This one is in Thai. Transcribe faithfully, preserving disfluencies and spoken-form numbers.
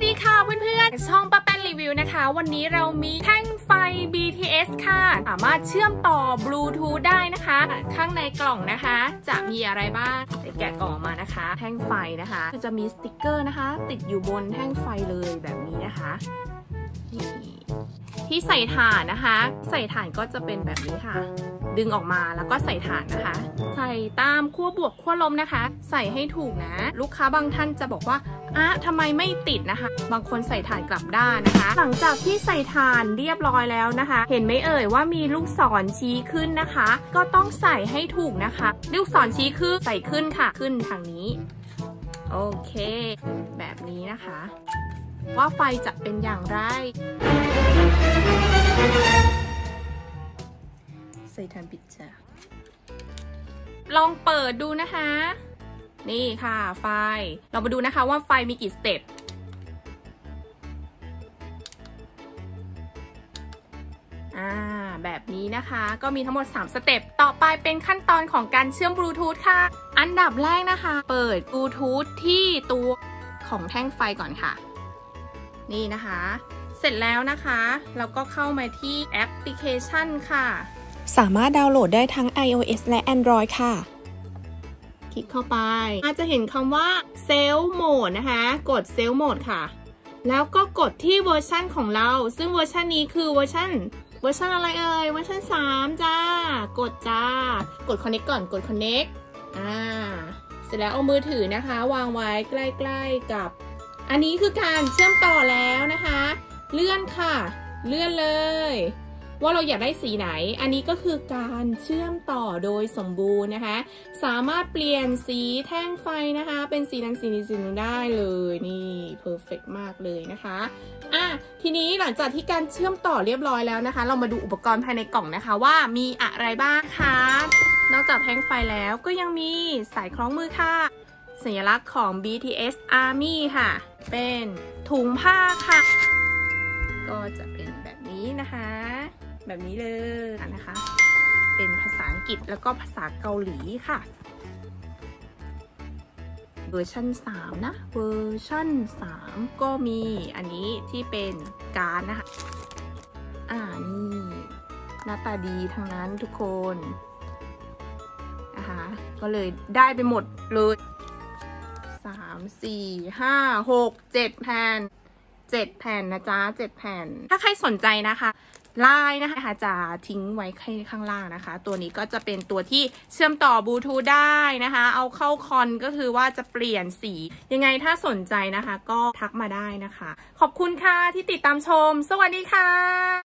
ดีค่ะเพื่อนๆช่องป้าแป้นรีวิวนะคะวันนี้เรามีแท่งไฟ บี ที เอส ค่ะสามารถเชื่อมต่อบลูทูธได้นะคะข้างในกล่องนะคะจะมีอะไรบ้างเดี๋ยวแกะกล่องมานะคะแท่งไฟนะคะจะมีสติกเกอร์นะคะติดอยู่บนแท่งไฟเลยแบบนี้นะคะที่ใส่ถ่านนะคะใส่ถ่านก็จะเป็นแบบนี้ค่ะดึงออกมาแล้วก็ใส่ถ่านนะคะใส่ตามขั้วบวกขั้วลบนะคะใส่ให้ถูกนะลูกค้าบางท่านจะบอกว่าอ่ะทำไมไม่ติดนะคะบางคนใส่ถ่านกลับด้านนะคะหลังจากที่ใส่ถ่านเรียบร้อยแล้วนะคะเห็นไหมเอ่ยว่ามีลูกศรชี้ขึ้นนะคะก็ต้องใส่ให้ถูกนะคะลูกศรชี้ขึ้นใส่ขึ้นค่ะขึ้นทางนี้โอเคแบบนี้นะคะว่าไฟจะเป็นอย่างไรใส่ถ่านปิดจ้ะลองเปิดดูนะคะนี่ค่ะไฟเรามาดูนะคะว่าไฟมีกี่สเต็ปอ่าแบบนี้นะคะก็มีทั้งหมดสามสเต็ปต่อไปเป็นขั้นตอนของการเชื่อมบลูทูธค่ะอันดับแรกนะคะเปิดบลูทูธที่ตัวของแท่งไฟก่อนค่ะนี่นะคะเสร็จแล้วนะคะเราก็เข้ามาที่แอปพลิเคชันค่ะสามารถดาวน์โหลดได้ทั้ง ไอ โอ เอส และ Android ค่ะคลิกเข้าไปอาจจะเห็นคำว่า Self Mode นะคะกด Self Mode ค่ะแล้วก็กดที่เวอร์ชันของเราซึ่งเวอร์ชันนี้คือเวอร์ชันเวอร์ชันอะไรเอ่ยเวอร์ชันสามจ้ากดจ้ากด Connect ก่อนกด Connect อ่าเสร็จแล้วเอามือถือนะคะวางไว้ใกล้ๆกับอันนี้คือการเชื่อมต่อแล้วนะคะเลื่อนค่ะเลื่อนเลยว่าเราอยากได้สีไหนอันนี้ก็คือการเชื่อมต่อโดยสมบูรณ์นะคะสามารถเปลี่ยนสีแท่งไฟนะคะเป็นสีนั้นสีนี้สีนึงได้เลยนี่เพอร์เฟกต์มากเลยนะคะอ่ะทีนี้หลังจากที่การเชื่อมต่อเรียบร้อยแล้วนะคะเรามาดูอุปกรณ์ภายในกล่องนะคะว่ามีอะไรบ้างคะนอกจากแท่งไฟแล้วก็ยังมีสายคล้องมือค่ะสัญลักษณ์ของ บี ที เอส Army ค่ะเป็นถุงผ้าค่ะก็จะเป็นแบบนี้นะคะแบบนี้เลยนะคะเป็นภาษาอังกฤษแล้วก็ภาษาเกาหลีค่ะเวอร์ชันสามนะเวอร์ชันสามก็มีอันนี้ที่เป็นการ์ดนะคะอ่านี่หน้าตาดีทั้งนั้นทุกคนนะคะก็เลยได้ไปหมดเลยสามสี่ห้าหกเจ็ดแผ่นเจ็ดแผ่นนะจ๊ะเจ็ดแผ่นถ้าใครสนใจนะคะไลน์นะคะจะทิ้งไว้ข้างล่างนะคะตัวนี้ก็จะเป็นตัวที่เชื่อมต่อบลูทูธได้นะคะเอาเข้าคอนก็คือว่าจะเปลี่ยนสียังไงถ้าสนใจนะคะก็ทักมาได้นะคะขอบคุณค่ะที่ติดตามชมสวัสดีค่ะ